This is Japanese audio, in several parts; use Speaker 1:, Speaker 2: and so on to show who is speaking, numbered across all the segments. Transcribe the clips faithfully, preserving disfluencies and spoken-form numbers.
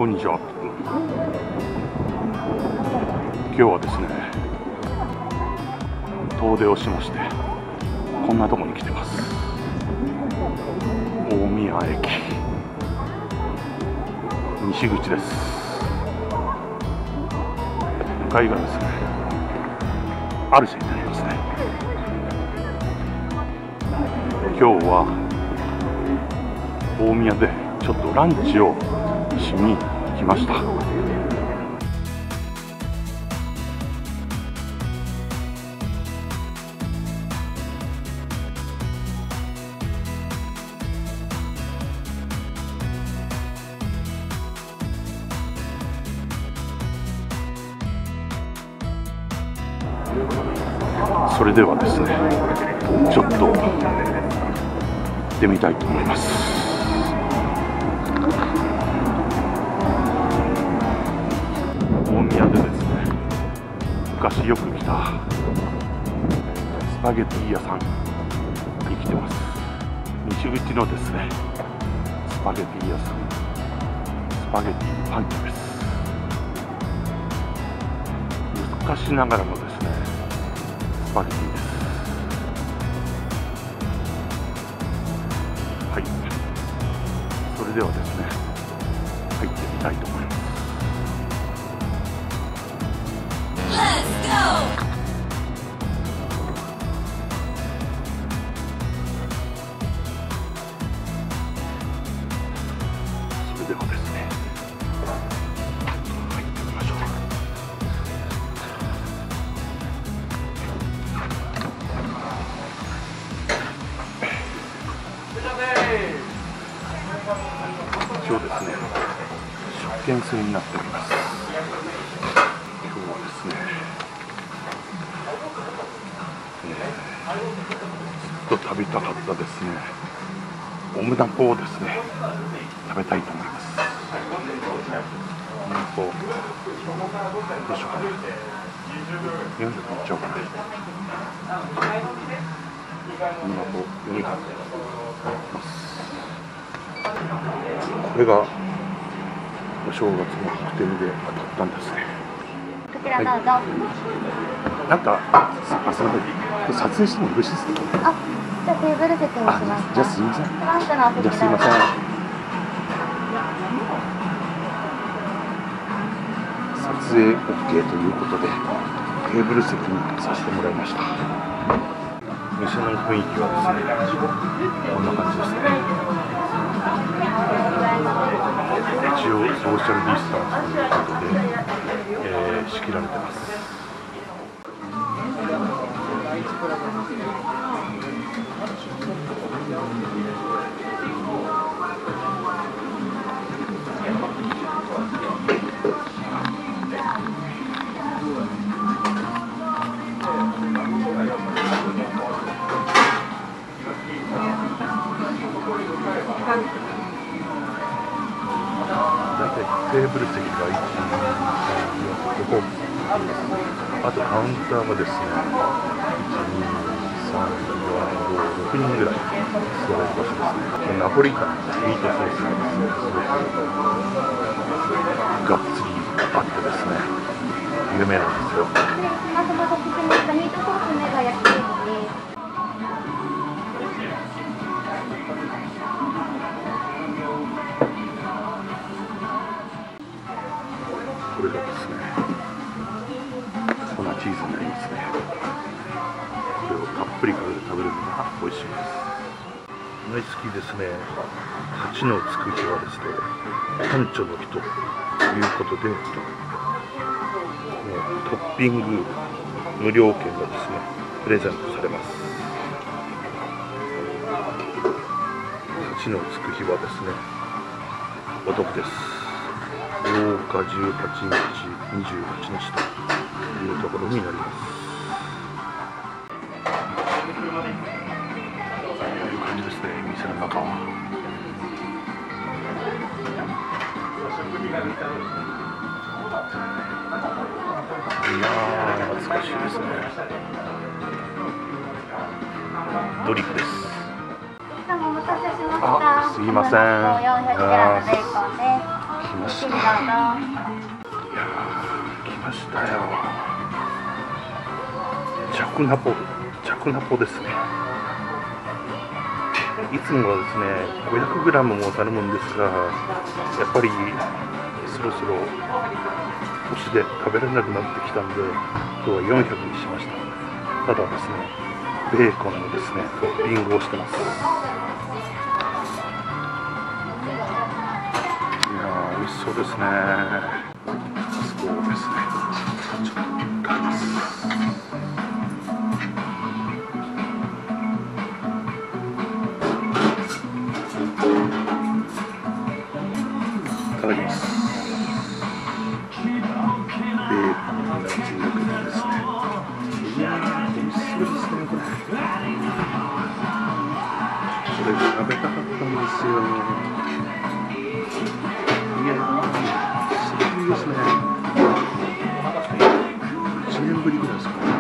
Speaker 1: こんにちは。今日はですね、遠出をしましてこんなとこに来てます。大宮駅西口です。向かいがですね、アルシェになりますね。今日は大宮でちょっとランチをしに来ました。それではですね、ちょっと行ってみたいと思います。大宮でですね、昔よく来たスパゲティ屋さんに来てます。西口のですね、スパゲティ屋さん、スパゲティパンチです。昔ながらのですね、スパゲティです。はい、それではですね、入ってみたいと思います。それではですね、入ってみましょう。一応ですね、食券制になっております。今日はですね、えー、ずっと食べたかったですね、オムダコをですね、食べたいと思います。オムダコ、どうしようかな。よんひゃくいっちゃおうかな。オムダコよんひゃくます。これがお正月の特典で当たったんですね。
Speaker 2: こちらどうぞ。
Speaker 1: はい、なんか、あ、すみません。撮影してもよろしいですか。
Speaker 2: あ、じゃあテーブル席にしますか。
Speaker 1: じゃあすみません。
Speaker 2: フランスのお席どうぞ。
Speaker 1: じゃあすみません。撮影 オーケー ということでテーブル席にさせてもらいました。店の雰囲気はですね、こんな感じですね。一応ソーシャルディスタンスということで、えー、仕切られてます。テーブル席がいち、に、さん、よん、ここ、あとカウンターがですね、いち、に、さん、よん、ご、ろくにんぐらい座れる場所ですね。ナポリタン、ミートソースがですね、すごくがっつりあってですね、有名なんですよ。
Speaker 2: ミートソースメガ焼きですね。
Speaker 1: これがですね、粉チーズになりますね。これをたっぷりかけて食べるのが美味しいです。大好きですね。八のつく日はですね、パンチョの日ということで、もうトッピング無料券がですね、プレゼントされます。八のつく日はですね、お得です。はちがつじゅうはちにち、にじゅうはちにちというところになります。こういう感じですね、店の中は。いやー、懐かしいですね。ドリフです。
Speaker 2: お待たせしました。
Speaker 1: あ、すいません。
Speaker 2: よんひゃくグラムベーコンです。
Speaker 1: 来まました。いやー、来ましたよ。ジャクナポ、ジャクナポですね。いつもはですね、ごひゃくグラムも頼むんですが、やっぱりそろそろ腰で食べられなくなってきたんで、今日はよんひゃくにしました。ただですね、ベーコンのですね、トッピングをしてます。いやー、美味しそうですね。そうですね。ちょっとかけます。いただきます。ベーコンがついてくるんですね。いやー、美味しそうですね、これ。これ食べたかったんですよ。いやー、すごいですね。いちねんぶりぐらいですかね。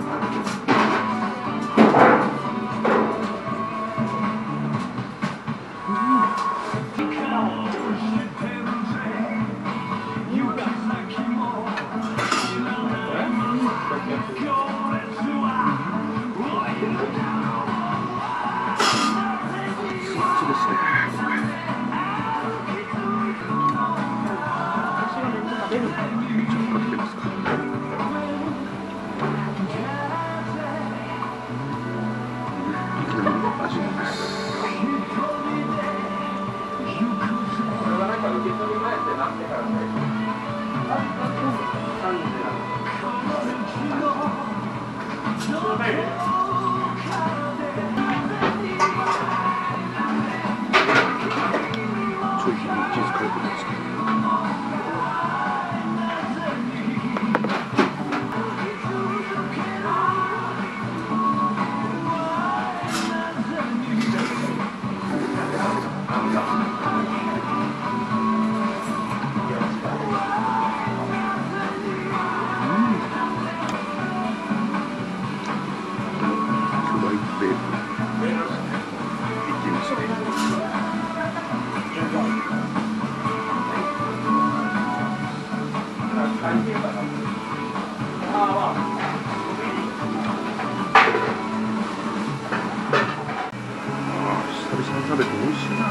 Speaker 1: 食べて美味しいな。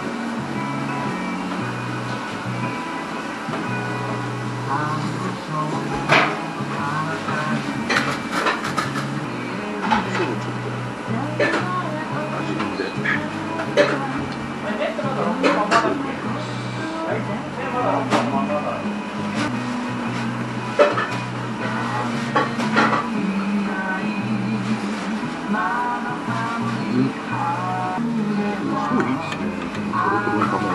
Speaker 1: そうちょっと味見で。うん。すごいいいですね。トロトロの卵。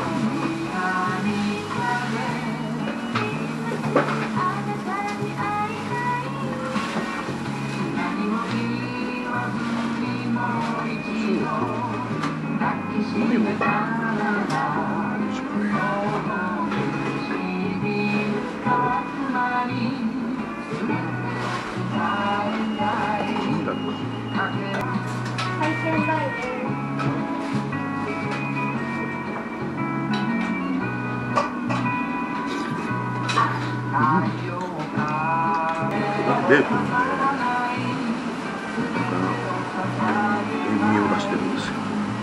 Speaker 1: ベーコンで塩味を出してるんですよ。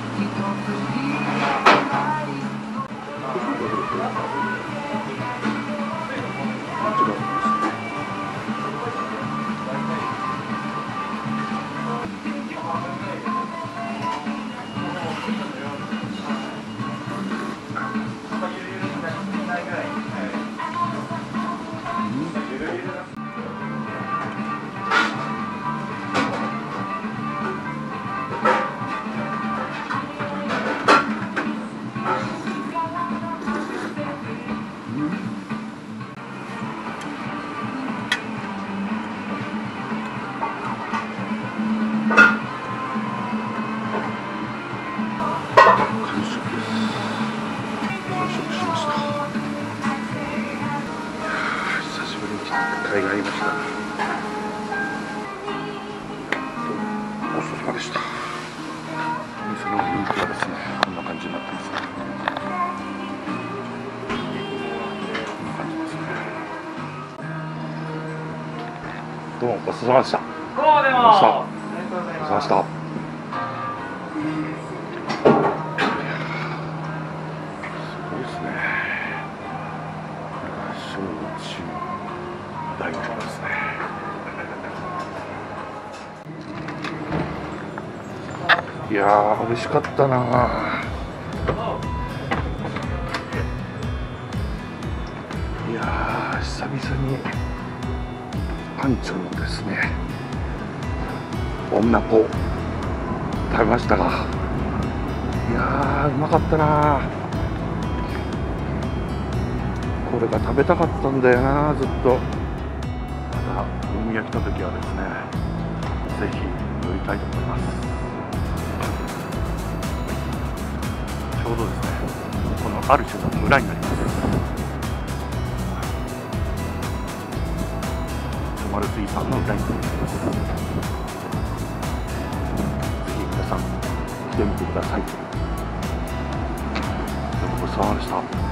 Speaker 1: 甲斐がありました。ごちそうさまでした。店の雰囲気はですね、こんな感じになってますね。 どうもごちそうさまでした。
Speaker 3: どうもでも
Speaker 1: ありがとう
Speaker 3: ありがとうござい
Speaker 1: ごちそうさまでし
Speaker 3: ます。
Speaker 1: た。すごいですね。小中大学ですね。いやー美味しかったなー。いやー久々にパンチョのですね女子食べましたが、いやーうまかったなー。これが食べたかったんだよなずっと。また大宮来た時はですねぜひ寄りたいと思います。ちょうどですねこのある種の村になります。丸水産の裏になります。ぜひ皆さん来てみてください。どうもごちそうさまでした。